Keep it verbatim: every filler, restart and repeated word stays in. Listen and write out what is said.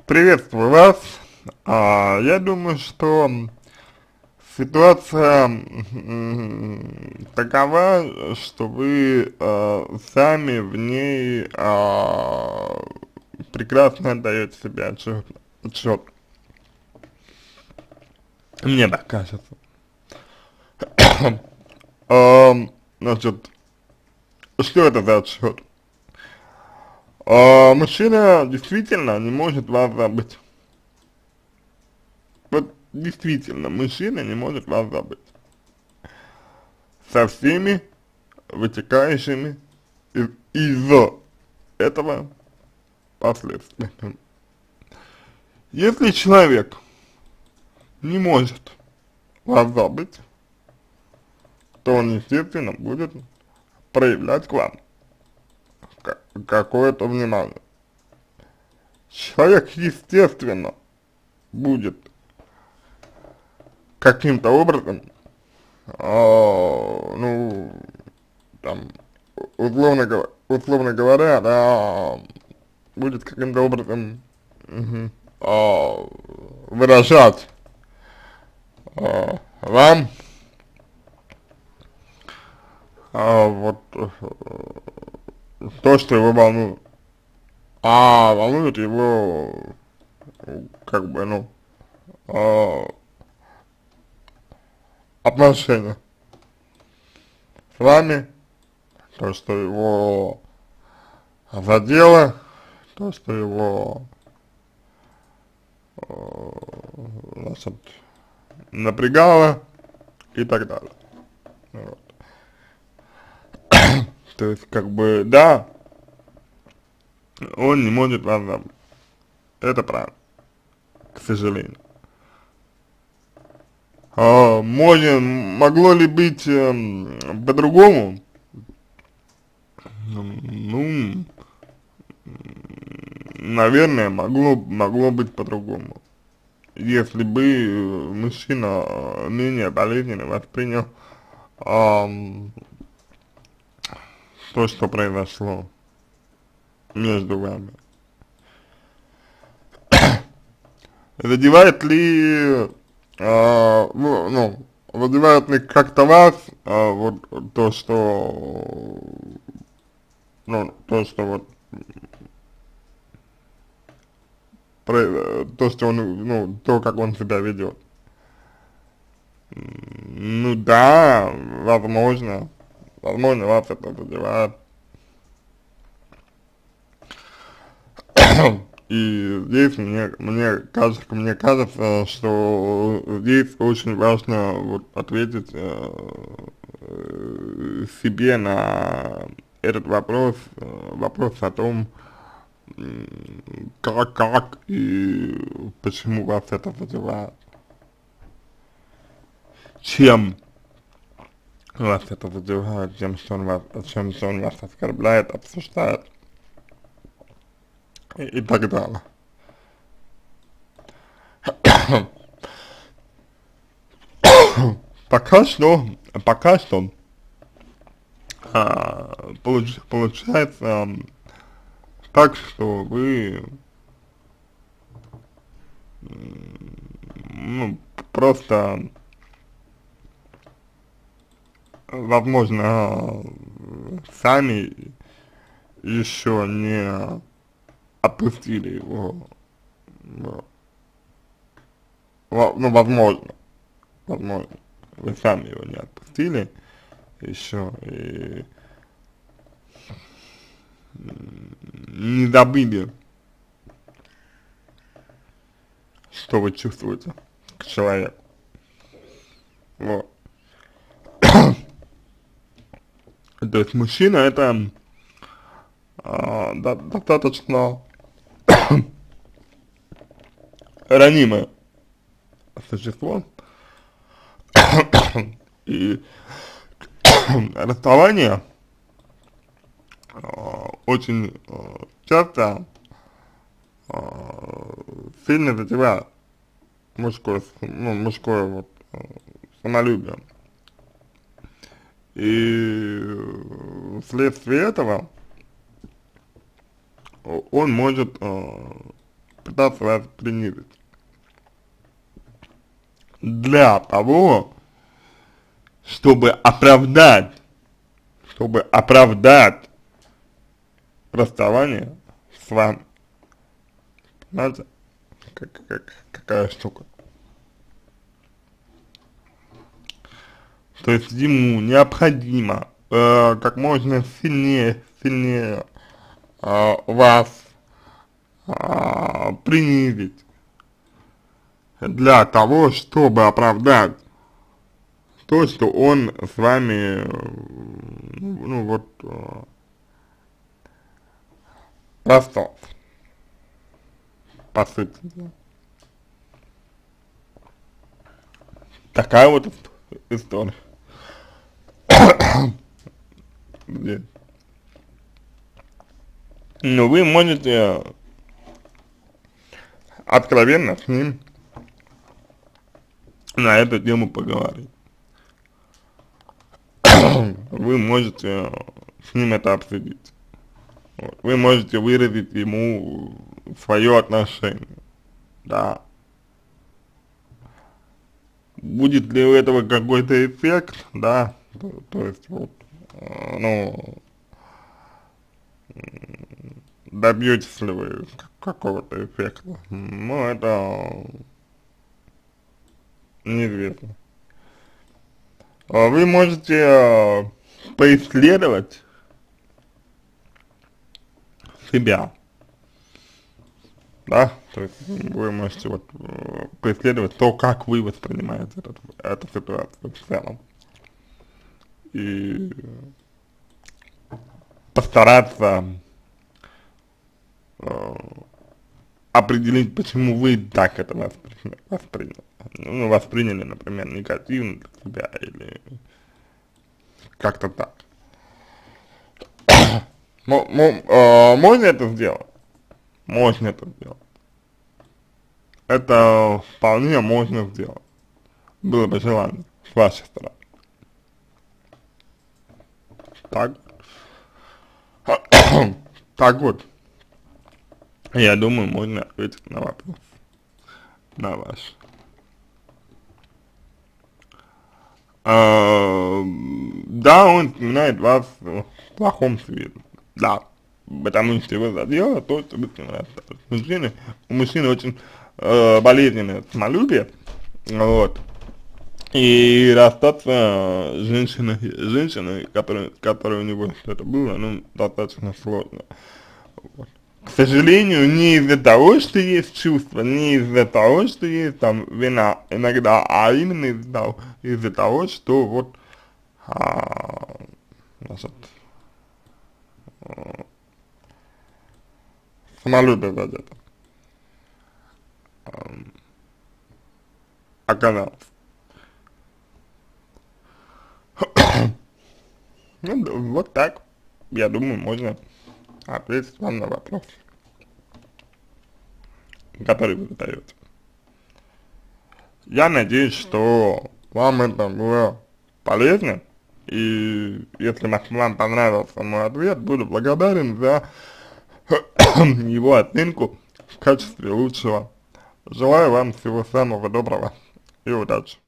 Приветствую вас. А, я думаю, что ситуация м, такова, что вы а, сами в ней а, прекрасно отдаете себе отчет, отчет. Мне так кажется. А, значит, что это за отчет? А, мужчина действительно не может вас забыть. Вот действительно, мужчина не может вас забыть. Со всеми вытекающими из, из этого последствиями. Если человек не может вас забыть, то он, естественно, будет проявлять к вам какое-то внимание. Человек, естественно, будет каким-то образом, а, ну, там, условно, говоря, условно говоря, да, будет каким-то образом мгм, а, выражать а, вам а, вот э, то, что его волнует. А волнует его, как бы, ну, а, отношения с вами, то, что его задело, то, что его, э, значит, напрягало и так далее. Вот. То есть, как бы, да, он не может вас забыть. Это правда, к сожалению. А, можно, могло ли быть эм, по-другому? Ну, наверное, могло, могло быть по-другому. Если бы э, мужчина э, менее болезненно воспринял ам, то, что произошло между вами. Задевает ли, а, ну, ну, задевает ли как-то вас, а, вот то, что, ну, то, что вот, про- то, что он, ну, то, как он себя ведет? Ну да, возможно, возможно, вас это задевает. И здесь мне, мне кажется, мне кажется, что здесь очень важно вот ответить э, э, себе на этот вопрос, э, вопрос о том, м, как, как и почему вас это задевает, чем вас это задевает, чем, что он вас, чем, что он вас оскорбляет, обсуждает и, и так далее. Пока что, пока что а, получ, получается так, что вы, ну, просто, возможно, сами еще не отпустили его, ну, во- ну, возможно, возможно, вы сами его не отпустили еще и не забыли, что вы чувствуете к человеку, вот. То есть мужчина это а, до- достаточно ранимое существо, и расставание а, очень а, часто а, сильно задевает мужское, с- ну, мужское вот а, самолюбие. И вследствие этого о- он может а, пытаться вас принизить. Для того, чтобы оправдать, чтобы оправдать расставание с вами. Понимаете, как, как, какая штука. То есть ему необходимо э, как можно сильнее, сильнее э, вас э, принизить для того, чтобы оправдать то, что он с вами, ну, ну вот, э, расстался, по сути. Такая вот история. Но вы можете откровенно с ним на эту тему поговорить. Вы можете с ним это обсудить. Вот. Вы можете выразить ему свое отношение. Да. Будет ли у этого какой-то эффект, да, то, то есть вот, э, ну, добьетесь ли вы какого-то эффекта, ну, это неизвестно. А вы можете э, поисследовать себя, да, то есть вы можете вот э, поисследовать то, как вы воспринимаете этот, эту ситуацию в целом, и постараться э, определить, почему вы так это восприняли, восприняли, ну, восприняли, например, негативно для себя или как-то так. Можно это сделать? Можно это сделать. Это вполне можно сделать. Было бы желание с вашей стороны. Так. Так вот. Я думаю, можно ответить на вопрос. На ваш. А, да, он вспоминает вас в плохом свете. Да. Потому что его задело то, что вы с ним расстались. Мужчины, у мужчины очень э, болезненное самолюбие. Вот. И расстаться с женщиной, женщиной, которой, которой у него что-то было, ну, достаточно сложно. Вот. К сожалению, не из-за того, что есть чувства, не из-за того, что есть там вина иногда, а именно из-за того, из-за того, что вот, а, значит, а, самолюбие задето а, оказалось. Ну, да, вот так, я думаю, можно ответить вам на вопрос, который вы задаете. Я надеюсь, что вам это было полезно, и если вам понравился мой ответ, буду благодарен за его оценку в качестве лучшего. Желаю вам всего самого доброго и удачи.